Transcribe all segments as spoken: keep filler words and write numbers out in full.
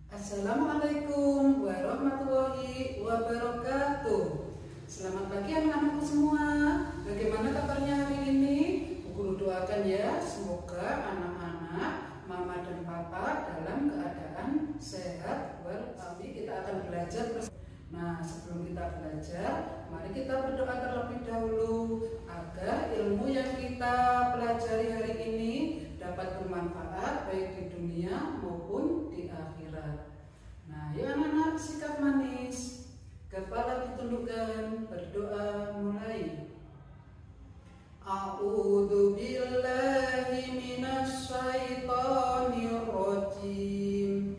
Assalamualaikum warahmatullahi wabarakatuh. Selamat pagi anak-anakku semua. Bagaimana kabarnya hari ini? Bu Guru doakan ya, semoga anak-anak, mama dan papa dalam keadaan sehat walafiat. Kita akan belajar bersama. Nah, sebelum kita belajar, mari kita berdoa terlebih dahulu agar ilmu yang kita pelajari hari ini dapat bermanfaat baik di dunia maupun di akhirat. Nah, yuk anak-anak, sikap manis, kepala ditundukkan, berdoa mulai. A'udzu billahi minasy syaithanir rajim.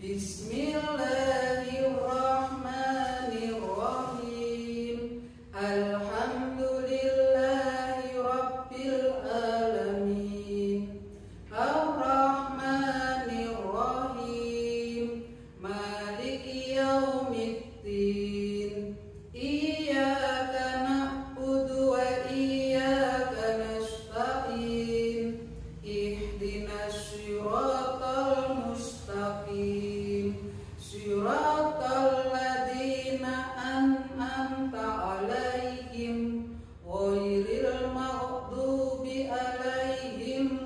Bismillahirrahmanirrahim. Alhamdulillahi rabbil alamin. Ar-Rahmanir Rahim. Maliki yaumiddin. Iyyaka na'budu wa iyyaka nasta'in. Ihdinas siratal mustaqim. Siratal ladzina an'amta 'alaihim ghairil maghdubi 'alaihim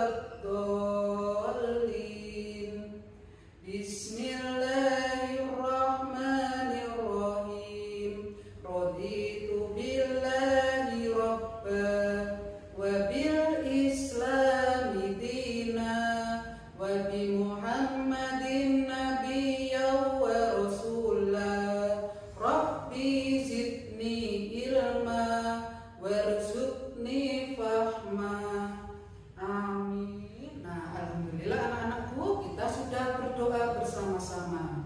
waladdallin. Bismillahirrahmanirrahim. Raditu billahi rabba wa bil islami dina wa bi muhammadin nabiyya wa rasulah. Rabbi zidni ilma warzuqni fahma. Amin. Nah, alhamdulillah anak-anakku, kita sudah berdoa bersama-sama.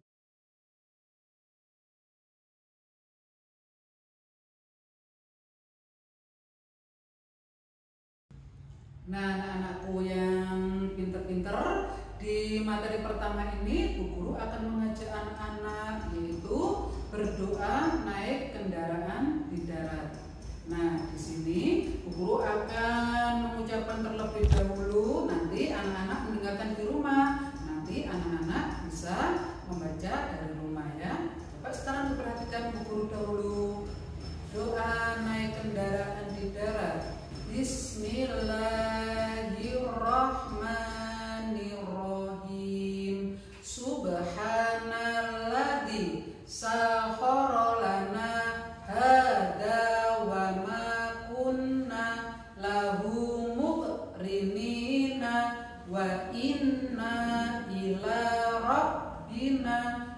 Nah, anak-anakku yang pinter-pinter, di materi pertama ini Bu Guru akan mengajak anak-anak yaitu berdoa naik kendaraan di darat. Nah, di sini Bu Guru akan mengucapkan terlebih dahulu, nanti anak-anak mendengarkan di rumah. Nanti anak-anak bisa membaca dari rumah ya. Coba sekarang diperhatikan Bu Guru dahulu. Doa naik kendaraan di darat. Bismillahirrahmanirrahim. Subhanalladzi sakhkhara lana hada wa ma kunna lahu muqrinina wa inna ila rabbina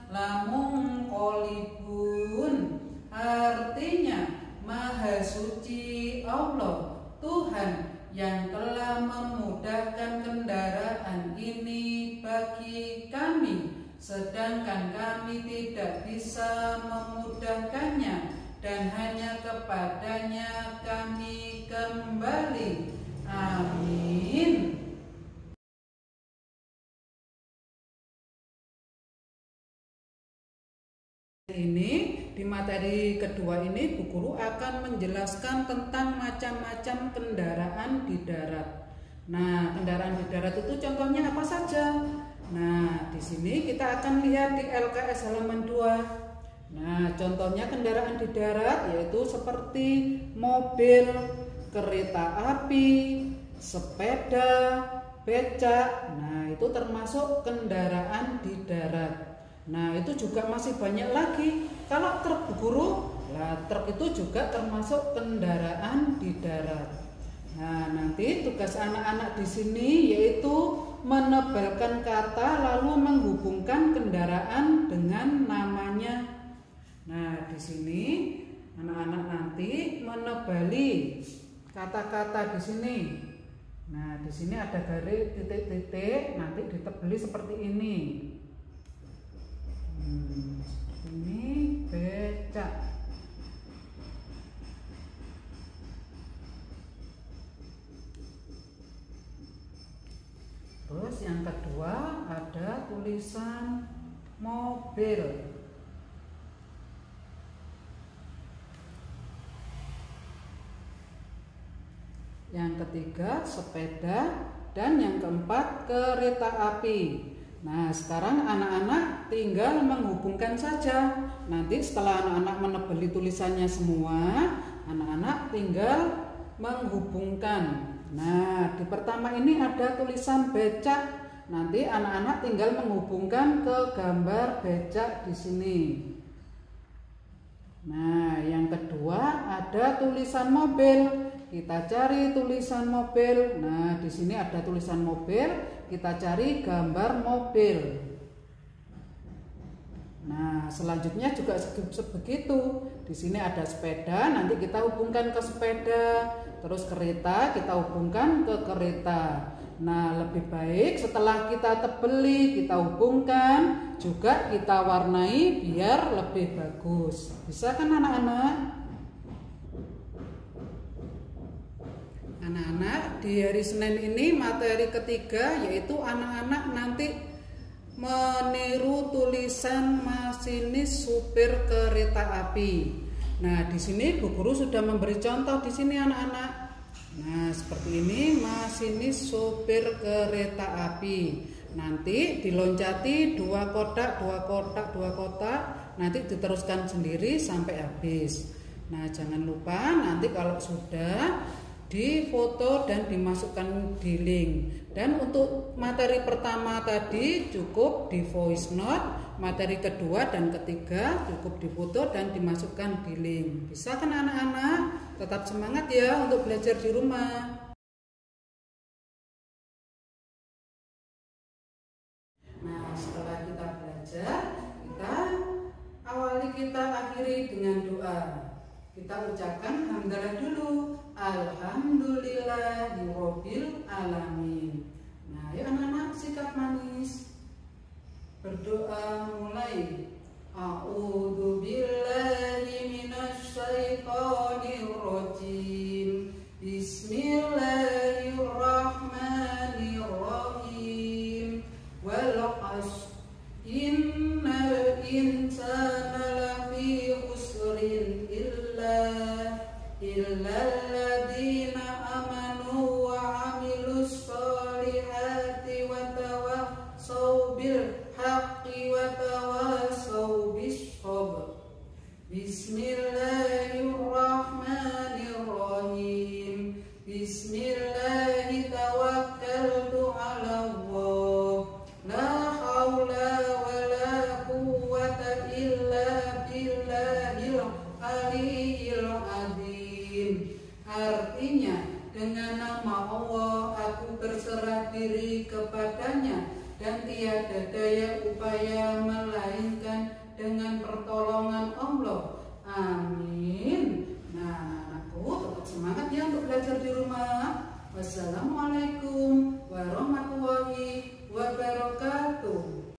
lamunqalibun. Artinya, Maha Suci Allah Tuhan yang telah memudahkan kendaraan ini bagi kami, sedangkan kami tidak bisa memudahkannya, dan hanya kepadanya kami kembali. Amin. Ini di materi kedua ini Bu Guru akan menjelaskan tentang macam-macam kendaraan di darat. Nah, kendaraan di darat itu contohnya apa saja? Nah, di sini kita akan lihat di L K S halaman dua. Nah, contohnya kendaraan di darat yaitu seperti mobil, kereta api, sepeda, becak. Nah, itu termasuk kendaraan di darat. Nah, itu juga masih banyak lagi. Kalau truk Bu Guru, nah truk itu juga termasuk kendaraan di darat. Nah, nanti tugas anak-anak di sini yaitu menebalkan kata lalu menghubungkan kendaraan dengan namanya. Nah, di sini anak-anak nanti menebali kata-kata di sini. Nah, di sini ada garis titik-titik, nanti ditebali seperti ini. Hmm, ini becak. Terus yang kedua ada tulisan mobil. Yang ketiga sepeda, dan yang keempat kereta api. Nah, sekarang anak-anak tinggal menghubungkan saja. Nanti setelah anak-anak menebeli tulisannya semua, anak-anak tinggal menghubungkan. Nah, di pertama ini ada tulisan becak. Nanti anak-anak tinggal menghubungkan ke gambar becak di sini. Nah, yang kedua ada tulisan mobil. Kita cari tulisan mobil. Nah, di sini ada tulisan mobil. Kita cari gambar mobil. Nah, selanjutnya juga sebegitu. Di sini ada sepeda, nanti kita hubungkan ke sepeda. Terus kereta, kita hubungkan ke kereta. Nah, lebih baik setelah kita tebeli, kita hubungkan, juga kita warnai biar lebih bagus. Bisa kan anak-anak? Anak-anak, di hari Senin ini materi ketiga yaitu anak-anak nanti meniru tulisan masinis supir kereta api. Nah, di sini Bu Guru sudah memberi contoh di sini anak-anak. Nah, seperti ini masinis supir kereta api. Nanti diloncati dua kotak, dua kotak, dua kotak. Nanti diteruskan sendiri sampai habis. Nah, jangan lupa nanti kalau sudah difoto dan dimasukkan di link. Dan untuk materi pertama tadi cukup di voice note, materi kedua dan ketiga cukup difoto dan dimasukkan di link. Bisa kan anak-anak? Tetap semangat ya untuk belajar di rumah. Nah, setelah kita belajar, kita awali, kita akhiri dengan doa. Kita ucapkan hamdalah dulu. Alhamdulillahirabbil alamin. Nah, ya anak-anak sikap manis. Berdoa mulai. A'udzu billahi minasy syaithanir rajim. Bismillahirrahmanirrahim. Wal 'ashr innal insana lafi khusrin illalladzina amanu wa 'amilus sholihati wa tawassaw bil haqqi wa tawassaw bis sabr. Bismillahirrahmanirrahim. Bismillahi tawakkaltu 'ala Allah. La haula wa la quwwata illa billahil aliyyil azim. Artinya, dengan nama Allah aku berserah diri kepadanya dan tiada daya upaya melainkan dengan pertolongan Allah. Amin. Nah, anakku tetap semangat ya untuk belajar di rumah. Wassalamualaikum warahmatullahi